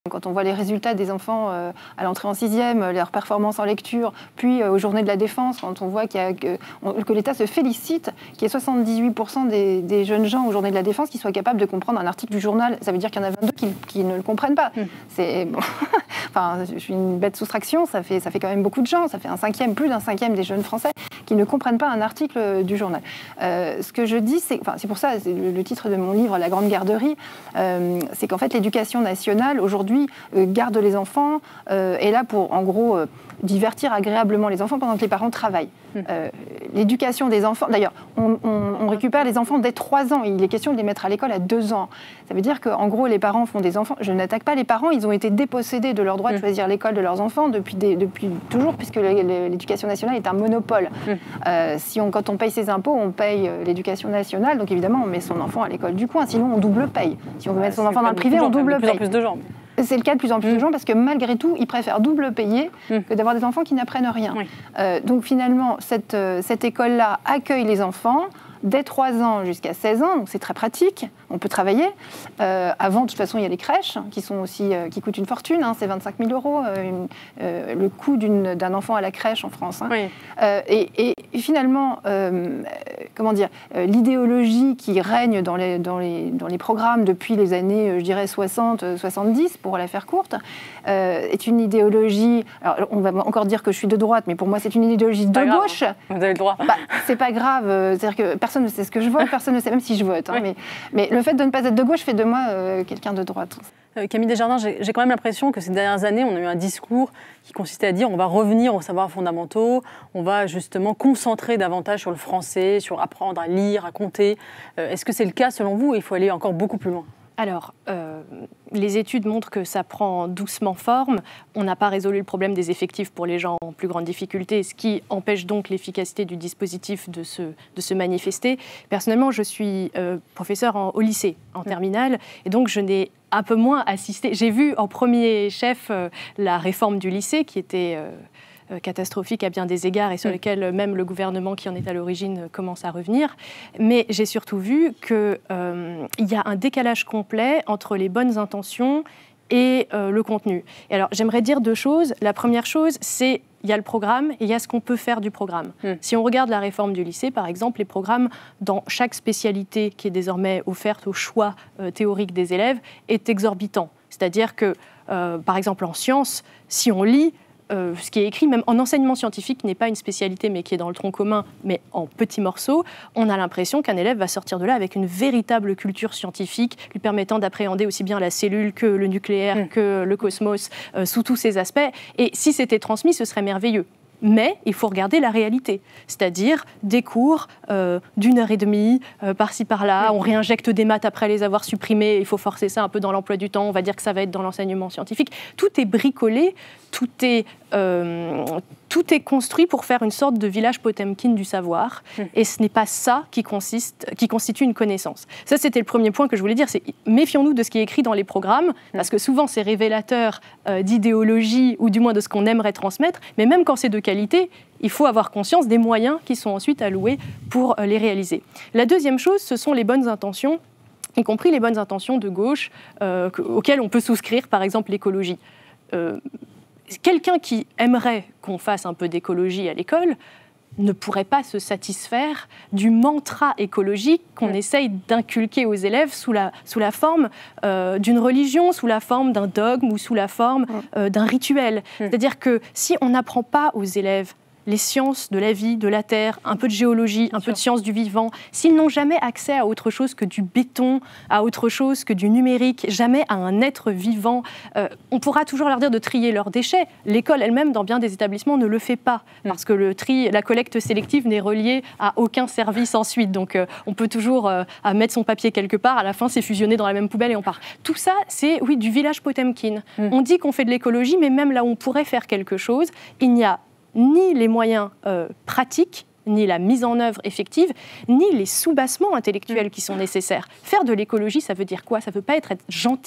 Quand on voit les résultats des enfants à l'entrée en 6e, leurs performances en lecture, puis aux Journées de la Défense, quand on voit que l'État se félicite qu'il y ait 78% des jeunes gens aux Journées de la Défense qui soient capables de comprendre un article du journal, ça veut dire qu'il y en a 22 qui ne le comprennent pas. C'est bon. Enfin, je suis une bête soustraction, ça fait quand même beaucoup de gens, ça fait plus d'un cinquième des jeunes Français qui ne comprennent pas un article du journal. Ce que je dis, c'est pour ça, c'est le titre de mon livre, La Grande Garderie, c'est qu'en fait l'éducation nationale aujourd'hui garde les enfants, est là pour en gros divertir agréablement les enfants pendant que les parents travaillent. L'éducation des enfants, d'ailleurs, on récupère les enfants dès 3 ans, il est question de les mettre à l'école à 2 ans. Ça veut dire qu'en gros, les parents font des enfants, je n'attaque pas les parents, ils ont été dépossédés de leur droit de choisir l'école de leurs enfants depuis toujours, puisque l'éducation nationale est un monopole. Quand on paye ses impôts, on paye l'éducation nationale, donc évidemment, on met son enfant à l'école du coin, sinon on double paye. Si on veut mettre son enfant dans le privé, on double paye. De plus en plus de gens. C'est le cas de plus en plus de gens parce que malgré tout, ils préfèrent double payer que d'avoir des enfants qui n'apprennent rien. Donc finalement, cette école-là accueille les enfants dès 3 ans jusqu'à 16 ans, donc c'est très pratique, on peut travailler. Avant, de toute façon, il y a les crèches qui coûtent une fortune, c'est 25 000 € le coût d'un enfant à la crèche en France. Et finalement, l'idéologie qui règne dans les programmes depuis les années, je dirais, 60-70, pour la faire courte, est une idéologie, alors on va encore dire que je suis de droite, mais pour moi c'est une idéologie de gauche. Vous avez le droit. C'est pas grave, c'est-à-dire que personne ne sait ce que je vote, personne ne sait même si je vote. Mais le fait de ne pas être de gauche fait de moi quelqu'un de droite. Camille Desjardins, j'ai quand même l'impression que ces dernières années, on a eu un discours qui consistait à dire on va revenir aux savoirs fondamentaux, on va justement concentrer davantage sur le français, sur apprendre à lire, à compter. Est-ce que c'est le cas selon vous ou il faut aller encore beaucoup plus loin ? Alors, les études montrent que ça prend doucement forme. On n'a pas résolu le problème des effectifs pour les gens en plus grande difficulté, ce qui empêche donc l'efficacité du dispositif de se manifester. Personnellement, je suis professeure au lycée, en terminale, et donc je n'ai un peu moins assisté. J'ai vu en premier chef la réforme du lycée qui était catastrophique à bien des égards et sur lesquels même le gouvernement qui en est à l'origine commence à revenir. Mais j'ai surtout vu qu'il y a un décalage complet entre les bonnes intentions et le contenu. Et alors, j'aimerais dire 2 choses. La première chose, c'est il y a le programme et il y a ce qu'on peut faire du programme. Si on regarde la réforme du lycée, par exemple, les programmes dans chaque spécialité qui est désormais offerte au choix théorique des élèves est exorbitant. C'est-à-dire que, par exemple, en sciences, si on lit, ce qui est écrit, même en enseignement scientifique, qui n'est pas une spécialité, mais qui est dans le tronc commun, mais en petits morceaux, on a l'impression qu'un élève va sortir de là avec une véritable culture scientifique, lui permettant d'appréhender aussi bien la cellule que le nucléaire, que le cosmos, sous tous ses aspects. Et si c'était transmis, ce serait merveilleux. Mais il faut regarder la réalité, c'est-à-dire des cours d'1h30 par-ci par-là, on réinjecte des maths après les avoir supprimés, il faut forcer ça un peu dans l'emploi du temps, on va dire que ça va être dans l'enseignement scientifique. Tout est bricolé, tout est construit pour faire une sorte de village Potemkin du savoir, et ce n'est pas ça qui constitue une connaissance. Ça, c'était le premier point que je voulais dire, c'est méfions-nous de ce qui est écrit dans les programmes, parce que souvent c'est révélateur d'idéologie, ou du moins de ce qu'on aimerait transmettre, mais même quand c'est de qualité, il faut avoir conscience des moyens qui sont ensuite alloués pour les réaliser. La deuxième chose, ce sont les bonnes intentions, y compris les bonnes intentions de gauche, auxquelles on peut souscrire, par exemple l'écologie. Quelqu'un qui aimerait qu'on fasse un peu d'écologie à l'école ne pourrait pas se satisfaire du mantra écologique qu'on essaye d'inculquer aux élèves sous la forme d'une religion, sous la forme d'un dogme ou sous la forme d'un rituel. C'est-à-dire que si on n'apprend pas aux élèves les sciences de la vie, de la terre, un peu de géologie, un peu de sciences du vivant, s'ils n'ont jamais accès à autre chose que du béton, à autre chose que du numérique, jamais à un être vivant, on pourra toujours leur dire de trier leurs déchets. L'école elle-même, dans bien des établissements, ne le fait pas, parce que la collecte sélective n'est reliée à aucun service ensuite. Donc on peut toujours mettre son papier quelque part, à la fin c'est fusionné dans la même poubelle et on part. Tout ça, c'est du village Potemkin. On dit qu'on fait de l'écologie, mais même là où on pourrait faire quelque chose, il n'y a ni les moyens pratiques, ni la mise en œuvre effective, ni les soubassements intellectuels qui sont nécessaires. Faire de l'écologie, ça veut dire quoi ? Ça ne veut pas être gentil.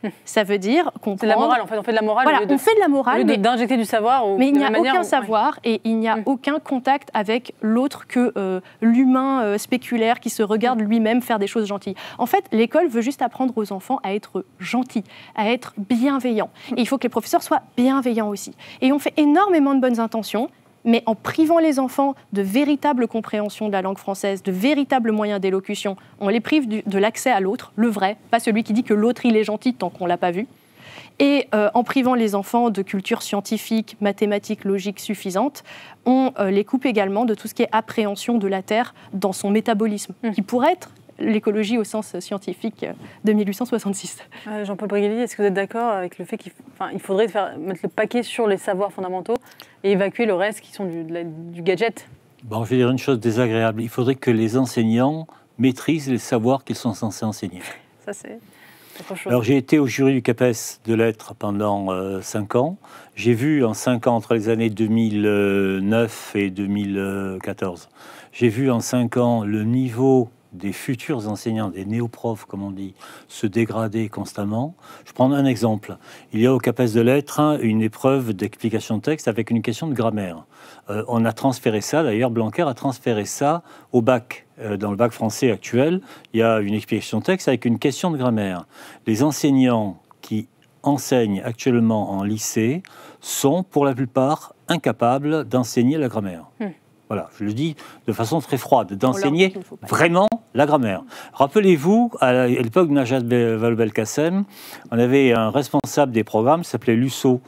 Ça veut dire comprendre... C'est de la morale, en fait. On fait de la morale. Voilà, on fait de la morale, mais d'injecter du savoir. Mais il n'y a aucun savoir et il n'y a aucun contact avec l'autre que l'humain spéculaire qui se regarde lui-même faire des choses gentilles. En fait, l'école veut juste apprendre aux enfants à être gentils, à être bienveillants. Et il faut que les professeurs soient bienveillants aussi. Et on fait énormément de bonnes intentions, mais en privant les enfants de véritable compréhension de la langue française, de véritables moyens d'élocution, on les prive de l'accès à l'autre, le vrai, pas celui qui dit que l'autre il est gentil tant qu'on ne l'a pas vu. Et en privant les enfants de culture scientifique, mathématique, logique suffisante, on les coupe également de tout ce qui est appréhension de la Terre dans son métabolisme, qui pourrait être l'écologie au sens scientifique de 1866. Jean-Paul Briguelli, est-ce que vous êtes d'accord avec le fait qu'il faudrait mettre le paquet sur les savoirs fondamentaux et évacuer le reste qui sont du gadget? Bon, je vais dire une chose désagréable. Il faudrait que les enseignants maîtrisent les savoirs qu'ils sont censés enseigner. Ça, c'est autre chose. Alors, j'ai été au jury du CAPES de lettres pendant 5 ans. J'ai vu en 5 ans, entre les années 2009 et 2014, j'ai vu en 5 ans le niveau des futurs enseignants, des néoprofs, comme on dit, se dégrader constamment. Je prends un exemple. Il y a au CAPES de lettres une épreuve d'explication de texte avec une question de grammaire. On a transféré ça, d'ailleurs, Blanquer a transféré ça au bac. Dans le bac français actuel, il y a une explication de texte avec une question de grammaire. Les enseignants qui enseignent actuellement en lycée sont, pour la plupart, incapables d'enseigner la grammaire. Voilà, je le dis de façon très froide, d'enseigner vraiment la grammaire. Rappelez-vous, à l'époque de Najat Vallaud-Belkacem, on avait un responsable des programmes qui s'appelait Lusso,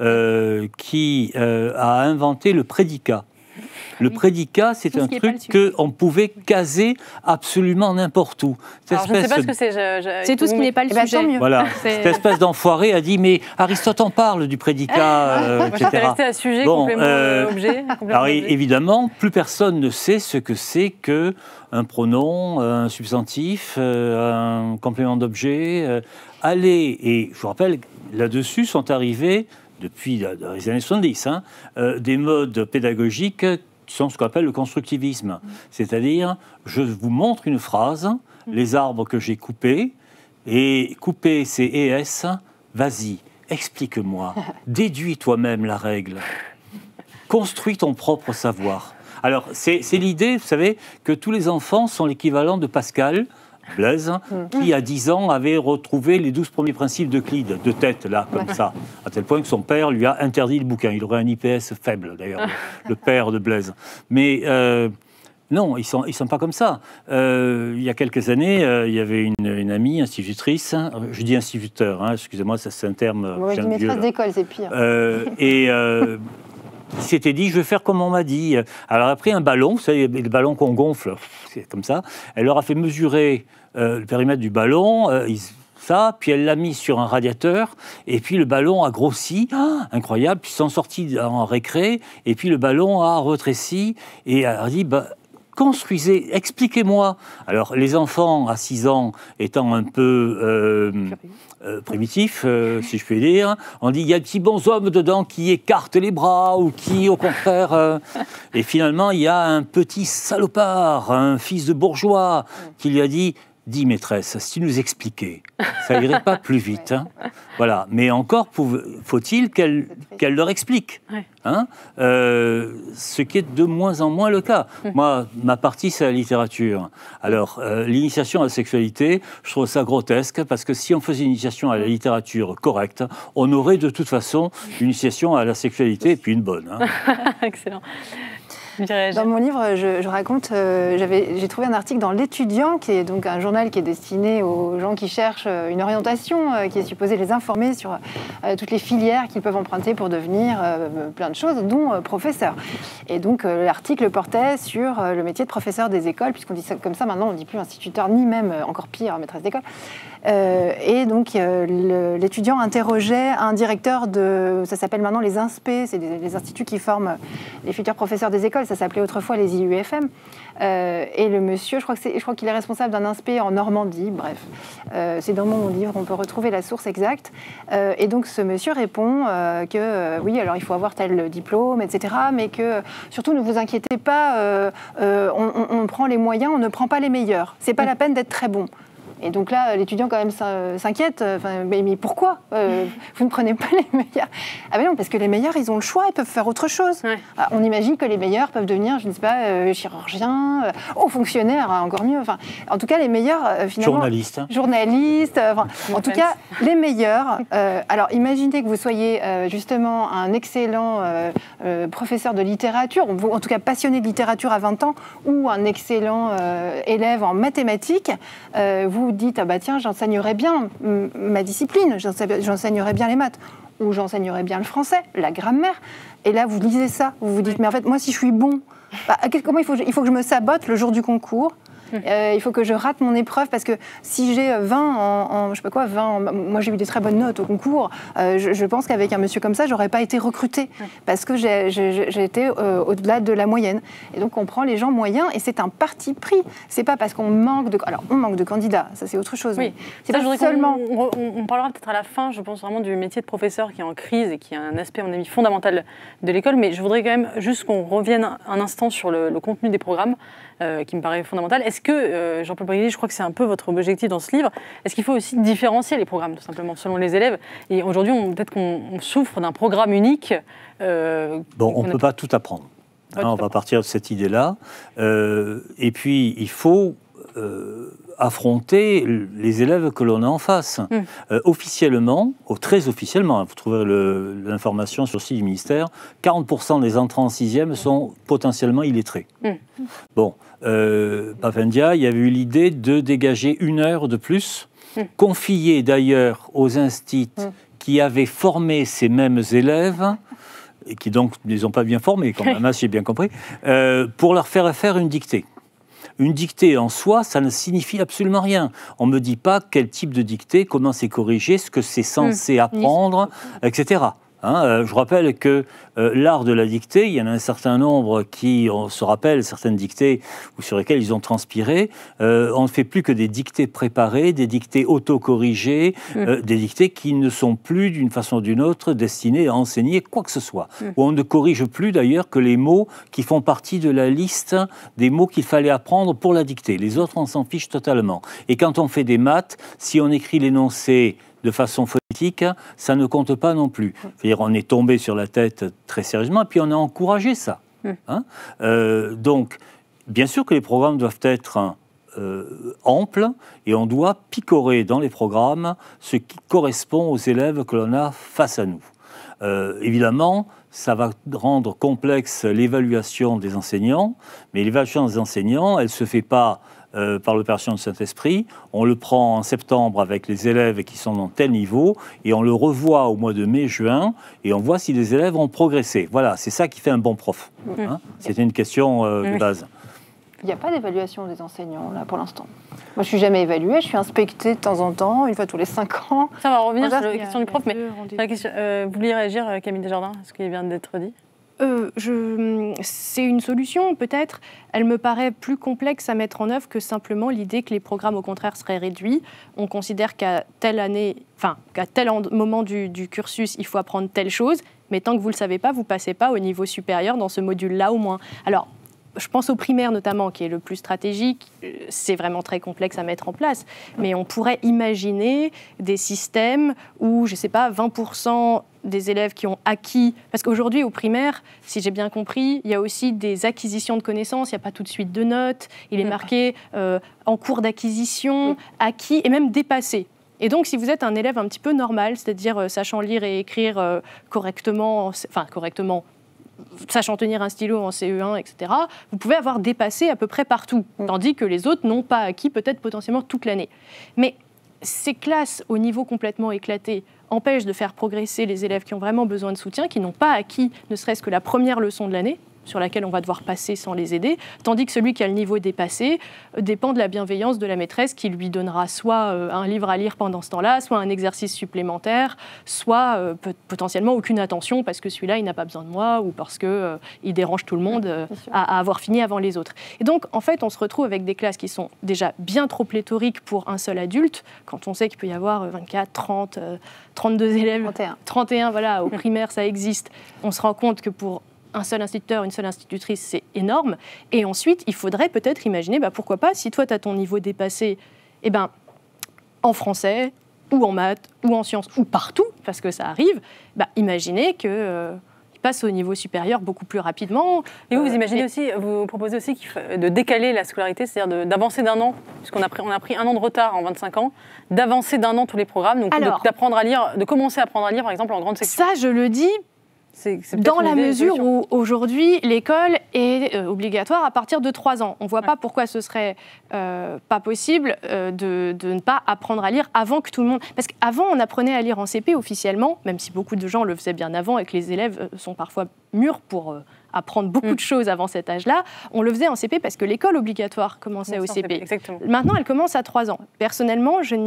qui a inventé le prédicat. Le prédicat, c'est un truc qu'on pouvait caser absolument n'importe où. Alors, je ne sais pas ce que c'est. C'est tout ce qui n'est pas le sujet. Voilà, cette espèce d'enfoiré a dit, mais Aristote en parle du prédicat, etc. Je resté à sujet, complément objet. Alors évidemment, plus personne ne sait ce que c'est qu'un pronom, un substantif, un complément d'objet. Et je vous rappelle, là-dessus sont arrivés, depuis les années 70, des modes pédagogiques qui sont ce qu'on appelle le constructivisme. C'est-à-dire, je vous montre une phrase, les arbres que j'ai coupés, et couper c'est ES, vas-y, explique-moi, déduis toi-même la règle, construis ton propre savoir. Alors, c'est l'idée, vous savez, que tous les enfants sont l'équivalent de Pascal, Blaise, qui à 10 ans avait retrouvé les 12 premiers principes d'Euclide, de tête, là, comme ça, à tel point que son père lui a interdit le bouquin. Il aurait un IPS faible, d'ailleurs, le père de Blaise. Mais non, ils sont pas comme ça. Il y a quelques années, il y avait une amie institutrice, je dis instituteur, excusez-moi, ça c'est un terme... Moi, je dis maîtresse d'école, c'est pire. Il s'était dit, je vais faire comme on m'a dit. Alors, elle a pris un ballon, vous savez, le ballon qu'on gonfle, c'est comme ça. Elle leur a fait mesurer le périmètre du ballon, puis elle l'a mis sur un radiateur, et puis le ballon a grossi, incroyable, puis ils sont sortis en récré, et puis le ballon a rétréci, et elle a dit, construisez, expliquez-moi. Alors, les enfants à 6 ans étant un peu primitifs, si je puis dire, on dit, il y a de petits bonshommes dedans qui écartent les bras ou qui, au contraire... Et finalement, il y a un petit salopard, un fils de bourgeois, qui lui a dit... Dis, maîtresse, si tu nous expliquais, ça irait pas plus vite. Voilà. Mais encore, faut-il qu'elle leur explique. Ce qui est de moins en moins le cas. Moi, ma partie, c'est la littérature. Alors, l'initiation à la sexualité, je trouve ça grotesque, parce que si on faisait une initiation à la littérature correcte, on aurait de toute façon une initiation à la sexualité, et puis une bonne. Excellent. Dans mon livre, je raconte, j'ai trouvé un article dans L'Étudiant, qui est donc un journal qui est destiné aux gens qui cherchent une orientation, qui est supposé les informer sur toutes les filières qu'ils peuvent emprunter pour devenir plein de choses, dont professeur. Et donc l'article portait sur le métier de professeur des écoles, puisqu'on dit ça comme ça maintenant, on ne dit plus instituteur, ni même, encore pire, maîtresse d'école. Et donc l'étudiant interrogeait un directeur ça s'appelle maintenant les INSPE, c'est les instituts qui forment les futurs professeurs des écoles. Ça s'appelait autrefois les IUFM. Et le monsieur, je crois qu'il est responsable d'un INSPE en Normandie, bref. C'est dans mon livre, on peut retrouver la source exacte. Et donc ce monsieur répond que oui, alors il faut avoir tel diplôme, etc. Mais que surtout ne vous inquiétez pas, on prend les moyens, on ne prend pas les meilleurs. C'est pas la peine d'être très bon. Et donc là, l'étudiant quand même s'inquiète. Mais pourquoi vous ne prenez pas les meilleurs? Ah ben non, parce que les meilleurs, ils ont le choix, ils peuvent faire autre chose. Ouais. On imagine que les meilleurs peuvent devenir, je ne sais pas, chirurgiens, hauts fonctionnaires, encore mieux. Enfin, en tout cas, les meilleurs, finalement... Journalistes. En tout cas, les meilleurs. Alors, imaginez que vous soyez justement un excellent professeur de littérature, ou en tout cas passionné de littérature à 20 ans, ou un excellent élève en mathématiques. Vous dites, ah bah tiens, j'enseignerais bien ma discipline, j'enseignerais bien les maths, ou j'enseignerais bien le français, la grammaire. Et là, vous lisez ça, vous vous dites, mais en fait, moi, si je suis bon, comment il faut que je me sabote le jour du concours? Il faut que je rate mon épreuve parce que si j'ai 20 moi j'ai eu des très bonnes notes au concours, je pense qu'avec un monsieur comme ça, j'aurais pas été recrutée parce que j'ai été au-delà de la moyenne. Et donc on prend les gens moyens et c'est un parti pris. C'est pas parce qu'on manque de... Alors on manque de candidats, ça c'est autre chose. Oui. C'est pas seulement... On parlera peut-être à la fin, je pense vraiment du métier de professeur qui est en crise et qui est un aspect, à mon avis, fondamental de l'école. Mais je voudrais quand même juste qu'on revienne un instant sur le contenu des programmes. Qui me paraît fondamental. Est-ce que, Jean-Paul Briguely, je crois que c'est un peu votre objectif dans ce livre, est-ce qu'il faut aussi différencier les programmes, tout simplement, selon les élèves? Et aujourd'hui, peut-être qu'on souffre d'un programme unique. On ne peut pas tout apprendre. On va partir de cette idée-là. Et puis, il faut affronter les élèves que l'on a en face. Officiellement, très officiellement, vous trouverez l'information sur le site du ministère, 40% des entrants en 6e sont potentiellement illettrés. Bon, Papendia, il y avait eu l'idée de dégager 1 heure de plus, confiée d'ailleurs aux instituts qui avaient formé ces mêmes élèves, et qui donc ne les ont pas bien formés, quand même, si j'ai bien compris, pour leur faire une dictée. Une dictée en soi, ça ne signifie absolument rien. On ne me dit pas quel type de dictée, comment c'est corrigé, ce que c'est censé apprendre, etc. Je rappelle que l'art de la dictée, il y en a un certain nombre qui se rappellent certaines dictées ou sur lesquelles ils ont transpiré. On ne fait plus que des dictées préparées, des dictées auto-corrigées, des dictées qui ne sont plus d'une façon ou d'une autre destinées à enseigner quoi que ce soit. Où on ne corrige plus d'ailleurs que les mots qui font partie de la liste des mots qu'il fallait apprendre pour la dictée. Les autres, on s'en fiche totalement. Et quand on fait des maths, si on écrit l'énoncé de façon phonétique, ça ne compte pas non plus. C'est-à-dire, on est tombé sur la tête très sérieusement, et puis on a encouragé ça. Donc, bien sûr que les programmes doivent être amples, et on doit picorer dans les programmes ce qui correspond aux élèves que l'on a face à nous. Évidemment, ça va rendre complexe l'évaluation des enseignants, mais l'évaluation des enseignants, elle ne se fait pas par l'opération de Saint-Esprit. On le prend en septembre avec les élèves qui sont dans tel niveau et on le revoit au mois de mai-juin et on voit si les élèves ont progressé. Voilà, c'est ça qui fait un bon prof. C'était une question de base. Il n'y a pas d'évaluation des enseignants, là, pour l'instant. Moi, je ne suis jamais évaluée, je suis inspectée de temps en temps, une fois tous les 5 ans. Ça va revenir sur la question du prof, mais vous vouliez réagir, Camille Desjardins, à ce qui vient d'être dit? C'est une solution, peut-être. Elle me paraît plus complexe à mettre en œuvre que simplement l'idée que les programmes, au contraire, seraient réduits. On considère qu'à telle année, qu'à tel moment du cursus, il faut apprendre telle chose, mais tant que vous ne le savez pas, vous ne passez pas au niveau supérieur dans ce module-là au moins. Alors, je pense au primaire notamment, qui est le plus stratégique. C'est vraiment très complexe à mettre en place. Mais on pourrait imaginer des systèmes où, je ne sais pas, 20% des élèves qui ont acquis... Parce qu'aujourd'hui, au primaire, si j'ai bien compris, il y a aussi des acquisitions de connaissances. Il n'y a pas tout de suite de notes. Il est marqué en cours d'acquisition, acquis et même dépassé. Et donc, si vous êtes un élève un petit peu normal, c'est-à-dire sachant lire et écrire correctement, sachant tenir un stylo en CE1, etc., vous pouvez avoir dépassé à peu près partout, tandis que les autres n'ont pas acquis peut-être potentiellement toute l'année. Mais ces classes au niveau complètement éclaté empêchent de faire progresser les élèves qui ont vraiment besoin de soutien, qui n'ont pas acquis ne serait-ce que la première leçon de l'année, sur laquelle on va devoir passer sans les aider, tandis que celui qui a le niveau dépassé dépend de la bienveillance de la maîtresse qui lui donnera soit un livre à lire pendant ce temps-là, soit un exercice supplémentaire, soit potentiellement aucune attention parce que celui-là, il n'a pas besoin de moi ou parce qu'il dérange tout le monde à avoir fini avant les autres. Et donc, en fait, on se retrouve avec des classes qui sont déjà bien trop pléthoriques pour un seul adulte, quand on sait qu'il peut y avoir 24, 30, 32 élèves, 31, voilà, au primaire, ça existe. On se rend compte que pour un seul instituteur, une seule institutrice, c'est énorme. Et ensuite, il faudrait peut-être imaginer, pourquoi pas, si toi, tu as ton niveau dépassé, en français, ou en maths, ou en sciences, ou partout, parce que ça arrive, imaginez que... passe au niveau supérieur beaucoup plus rapidement. Et vous imaginez aussi, vous proposez aussi de décaler la scolarité, c'est-à-dire d'avancer d'un an, puisqu'on a pris un an de retard en 25 ans, d'avancer d'un an tous les programmes, donc d'apprendre à lire, de commencer à apprendre à lire, par exemple, en grande section. Ça, je le dis dans la mesure où aujourd'hui l'école est obligatoire à partir de 3 ans. On ne voit pas pourquoi ce serait pas possible de ne pas apprendre à lire avant que tout le monde... Parce qu'avant, on apprenait à lire en CP officiellement, même si beaucoup de gens le faisaient bien avant et que les élèves sont parfois mûrs pour apprendre beaucoup de choses avant cet âge-là. On le faisait en CP parce que l'école obligatoire commençait au CP. Exactement. Maintenant, elle commence à 3 ans. Personnellement, je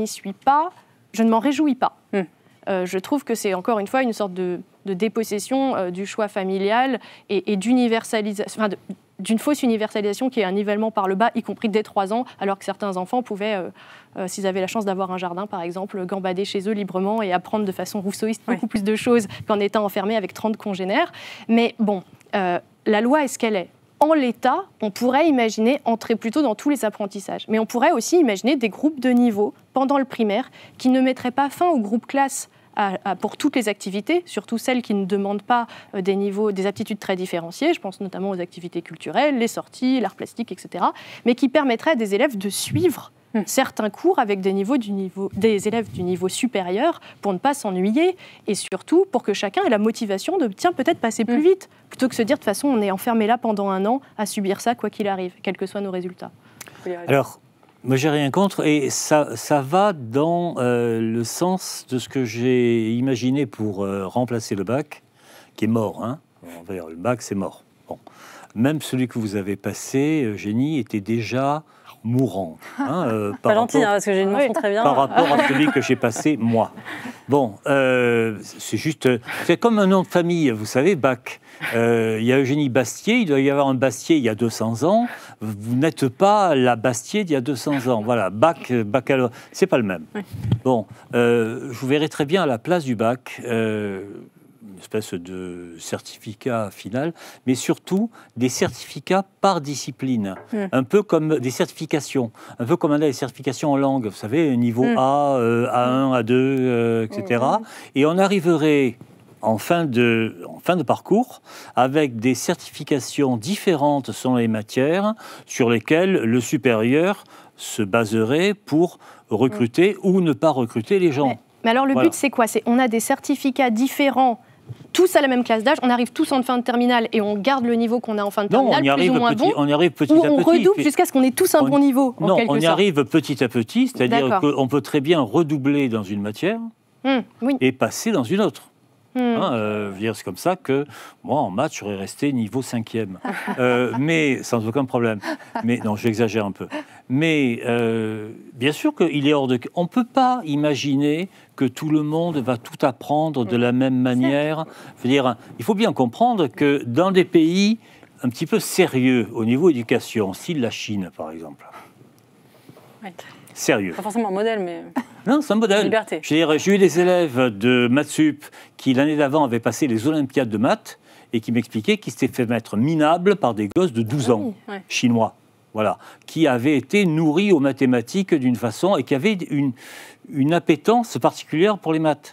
ne m'en réjouis pas. Je trouve que c'est encore une fois une sorte de dépossession du choix familial et d'universalisation, d'une fausse universalisation qui est un nivellement par le bas, y compris dès 3 ans, alors que certains enfants pouvaient, s'ils avaient la chance d'avoir un jardin par exemple, gambader chez eux librement et apprendre de façon rousseauiste beaucoup plus de choses qu'en étant enfermés avec 30 congénères. Mais bon, la loi est ce qu'elle est. En l'état, on pourrait imaginer entrer plutôt dans tous les apprentissages. Mais on pourrait aussi imaginer des groupes de niveau pendant le primaire qui ne mettraient pas fin aux groupes classes pour toutes les activités, surtout celles qui ne demandent pas des aptitudes très différenciées. Je pense notamment aux activités culturelles, les sorties, l'art plastique, etc. Mais qui permettraient à des élèves de suivre certains cours avec des élèves du niveau supérieur pour ne pas s'ennuyer et surtout pour que chacun ait la motivation de peut-être passer plus vite plutôt que se dire de toute façon on est enfermé là pendant 1 an à subir ça quoi qu'il arrive, quels que soient nos résultats. Alors, moi j'ai rien contre et ça va dans le sens de ce que j'ai imaginé pour remplacer le bac qui est mort. Hein. Le bac c'est mort. Bon. Même celui que vous avez passé, Eugénie, était déjà mourant. Hein, pas gentil, parce que j'ai une mention très bien. Par rapport à celui que j'ai passé, moi. Bon, c'est juste... C'est comme un nom de famille, vous savez, Bac. Il y a Eugénie Bastier, il doit y avoir un Bastier il y a 200 ans. Vous n'êtes pas la Bastier d'il y a 200 ans. Voilà, Bac, baccalauréat, c'est pas le même. Oui. Bon, je vous verrai très bien à la place du Bac... une espèce de certificat final, mais surtout des certificats par discipline, un peu comme des certifications, un peu comme on a des certifications en langue, vous savez, niveau A, A1, A2, etc. Et on arriverait en fin de parcours avec des certifications différentes selon les matières sur lesquelles le supérieur se baserait pour recruter ou ne pas recruter les gens. Mais alors le but c'est quoi ? On a des certificats différents tous à la même classe d'âge, on arrive tous en fin de terminale et on garde le niveau qu'on a en fin de terminale, plus ou moins bon. On y arrive petit à petit. On redouble jusqu'à ce qu'on ait tous un bon niveau, en quelque sorte. Non, on y arrive petit à petit, c'est-à-dire qu'on peut très bien redoubler dans une matière et passer dans une autre. C'est comme ça que moi, en maths, j'aurais resté niveau 5e. Mais sans aucun problème. Mais non, j'exagère un peu. Mais bien sûr qu'il est hors de... On ne peut pas imaginer que tout le monde va tout apprendre de la même manière. Il faut bien comprendre que dans des pays un petit peu sérieux au niveau éducation, style la Chine, par exemple. Oui. Sérieux. Pas forcément un modèle, mais... Non, c'est un modèle. Liberté. J'ai eu des élèves de maths sup qui, l'année d'avant, avaient passé les Olympiades de maths et qui m'expliquaient qu'ils s'étaient fait mettre minables par des gosses de 12 ans, chinois, voilà, qui avaient été nourris aux mathématiques d'une façon et qui avaient une appétence particulière pour les maths.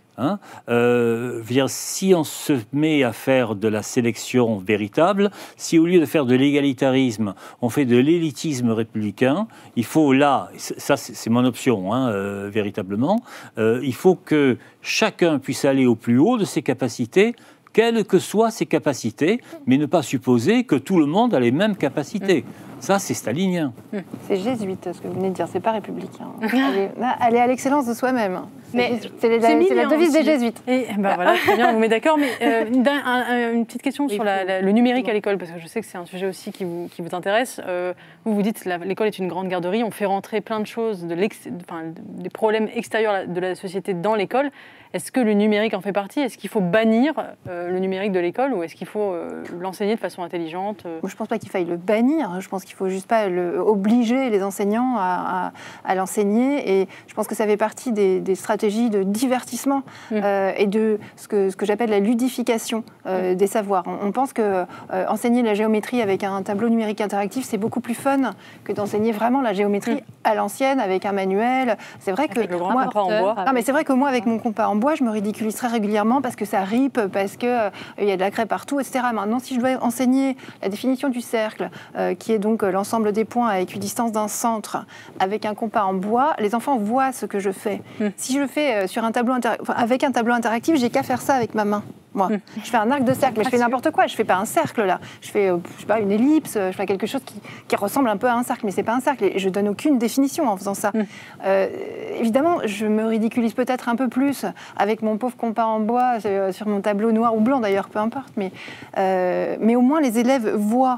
Si on se met à faire de la sélection véritable, si au lieu de faire de l'égalitarisme, on fait de l'élitisme républicain, il faut ça c'est mon option, véritablement, il faut que chacun puisse aller au plus haut de ses capacités, quelles que soient ses capacités, mais ne pas supposer que tout le monde a les mêmes capacités. Ça, c'est stalinien. C'est jésuite, ce que vous venez de dire, c'est pas républicain. Elle est à l'excellence de soi-même. Mais c'est la devise des jésuites. Et voilà, très bien, on vous met d'accord. Mais une petite question sur le numérique à l'école, parce que je sais que c'est un sujet aussi qui vous intéresse. Vous dites que l'école est une grande garderie, on fait rentrer plein de choses, des problèmes extérieurs de la société dans l'école. Est-ce que le numérique en fait partie ? Est-ce qu'il faut bannir le numérique de l'école ou est-ce qu'il faut l'enseigner de façon intelligente ? Je ne pense pas qu'il faille le bannir. Je pense qu'il ne faut juste pas obliger les enseignants à l'enseigner. Et je pense que ça fait partie des stratégies de divertissement et de ce que j'appelle la ludification des savoirs. On pense que enseigner la géométrie avec un tableau numérique interactif, c'est beaucoup plus fun que d'enseigner vraiment la géométrie à l'ancienne avec un manuel. C'est vrai que moi, compas en bois. Non, mais c'est vrai que moi, avec mon compas en bois, je me ridiculise très régulièrement parce que ça ripe, parce qu'il y a de la craie partout, etc. Maintenant, si je dois enseigner la définition du cercle, qui est donc l'ensemble des points à équidistance d'un centre, avec un compas en bois, les enfants voient ce que je fais. Si je le fais sur un tableau avec un tableau interactif, j'ai qu'à faire ça avec ma main. Moi, je fais un arc de cercle, mais je fais n'importe quoi. Je fais pas un cercle là. Je fais, je sais pas, une ellipse. Je fais quelque chose qui ressemble un peu à un cercle, mais c'est pas un cercle. Et je donne aucune définition en faisant ça. Évidemment, je me ridiculise peut-être un peu plus avec mon pauvre compas en bois sur mon tableau noir ou blanc d'ailleurs, peu importe. Mais au moins les élèves voient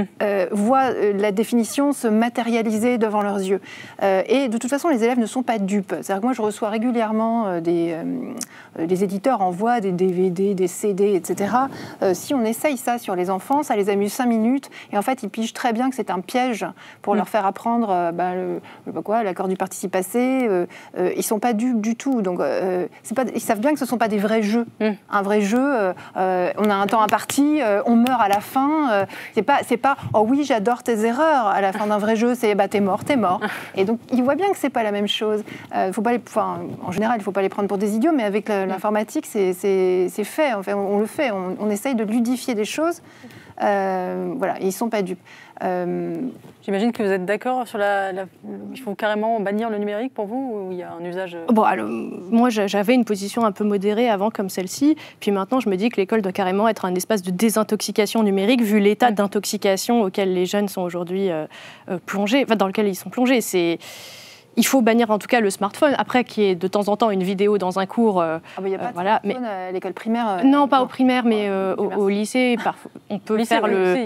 la définition se matérialiser devant leurs yeux. Et de toute façon, les élèves ne sont pas dupes. C'est-à-dire que moi, je reçois régulièrement les éditeurs envoient des DVD, des CD, etc. Si on essaye ça sur les enfants, ça les amuse 5 minutes. Et en fait, ils pigent très bien que c'est un piège pour leur faire apprendre l'accord du participe passé. Ils ne sont pas dupes du tout. Donc, ils savent bien que ce ne sont pas des vrais jeux. Un vrai jeu, on a un temps imparti, on meurt à la fin. C'est pas oh oui, j'adore tes erreurs à la fin d'un vrai jeu, c'est t'es mort. Et donc ils voient bien que c'est pas la même chose. Faut pas en général, il faut pas les prendre pour des idiots, mais avec l'informatique, c'est fait. Enfin, on le fait. On essaye de ludifier des choses. Voilà, ils sont pas dupes. J'imagine que vous êtes d'accord sur il faut carrément bannir le numérique pour vous, ou il y a un usage... Bon, alors, moi, j'avais une position un peu modérée avant, comme celle-ci. Puis maintenant, je me dis que l'école doit carrément être un espace de désintoxication numérique, vu l'état d'intoxication auquel les jeunes sont aujourd'hui plongés, dans lequel ils sont plongés. Il faut bannir en tout cas le smartphone. Après, qu'il y ait de temps en temps une vidéo dans un cours. Il n'y a pas de smartphone à l'école primaire. Non, pas au primaire, mais au lycée. On peut faire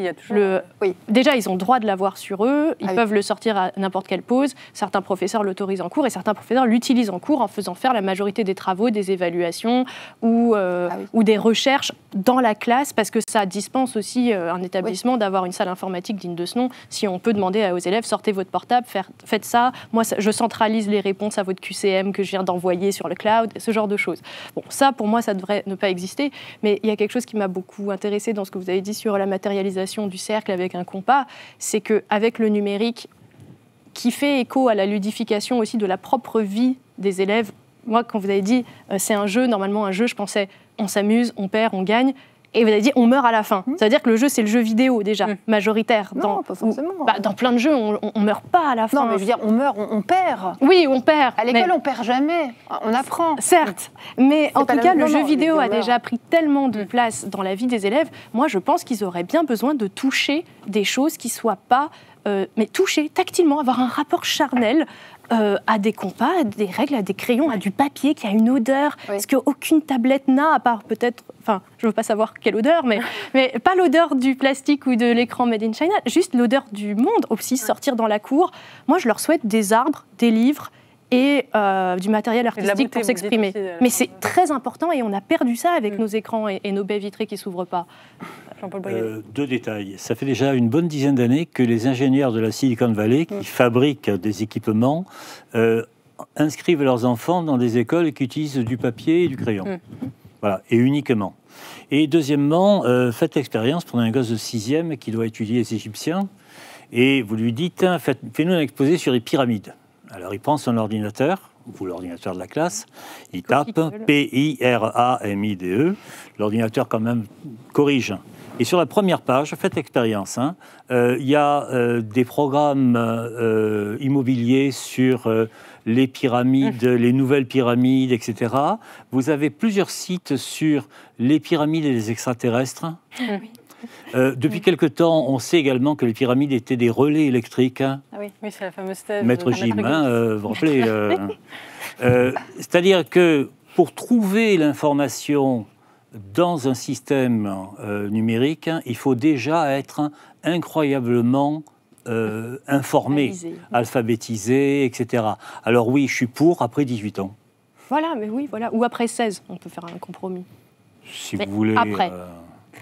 Déjà, ils ont le droit de l'avoir sur eux. Ils peuvent le sortir à n'importe quelle pause. Certains professeurs l'autorisent en cours et certains professeurs l'utilisent en cours en faisant faire la majorité des travaux, des évaluations ou des recherches dans la classe, parce que ça dispense aussi un établissement d'avoir une salle informatique digne de ce nom. Si on peut demander aux élèves, sortez votre portable, faites ça. Moi, je centralise les réponses à votre QCM que je viens d'envoyer sur le cloud, ce genre de choses. Bon, ça, pour moi, ça devrait ne pas exister, mais il y a quelque chose qui m'a beaucoup intéressée dans ce que vous avez dit sur la matérialisation du cercle avec un compas, c'est qu'avec le numérique, qui fait écho à la ludification aussi de la propre vie des élèves, moi, quand vous avez dit c'est un jeu, normalement un jeu, je pensais on s'amuse, on perd, on gagne. Et vous avez dit, on meurt à la fin. Ça veut dire que le jeu, c'est le jeu vidéo, déjà, majoritaire. Non, pas forcément. Dans plein de jeux, on ne meurt pas à la fin. Non, mais je veux dire, on meurt, on perd. Oui, on perd. À l'école, on perd jamais. On apprend. Certes. Mais en tout cas, le jeu vidéo a déjà pris tellement de place dans la vie des élèves. Moi, je pense qu'ils auraient bien besoin de toucher des choses qui ne soient pas... mais toucher tactilement, avoir un rapport charnel à des compas, à des règles, à des crayons, à du papier qui a une odeur, ce qu'aucune tablette n'a, à part peut-être, enfin, je ne veux pas savoir quelle odeur, mais pas l'odeur du plastique ou de l'écran Made in China, juste l'odeur du monde, aussi sortir dans la cour. Moi, je leur souhaite des arbres, des livres et du matériel artistique pour s'exprimer. Mais c'est très important et on a perdu ça avec nos écrans et nos baies vitrées qui ne s'ouvrent pas. Deux détails. Ça fait déjà une bonne dizaine d'années que les ingénieurs de la Silicon Valley, qui fabriquent des équipements, inscrivent leurs enfants dans des écoles qui utilisent du papier et du crayon. Voilà, et uniquement. Et deuxièmement, faites l'expérience, prenez un gosse de 6e qui doit étudier les Égyptiens, et vous lui dites, fais-nous un exposé sur les pyramides. Alors il prend son ordinateur, ou l'ordinateur de la classe, il tape P-I-R-A-M-I-D-E, l'ordinateur quand même corrige. Et sur la première page, faites l'expérience, il y a des programmes immobiliers sur les pyramides, les nouvelles pyramides, etc. Vous avez plusieurs sites sur les pyramides et les extraterrestres. Depuis quelque temps, on sait également que les pyramides étaient des relais électriques. Ah oui, c'est la fameuse thèse. Maître Jim, vous vous rappelez c'est-à-dire que pour trouver l'information dans un système numérique, il faut déjà être incroyablement informé, alphabétisé, etc. Alors oui, je suis pour après 18 ans. Voilà, mais oui, voilà. Ou après 16, on peut faire un compromis. Si vous voulez... Après.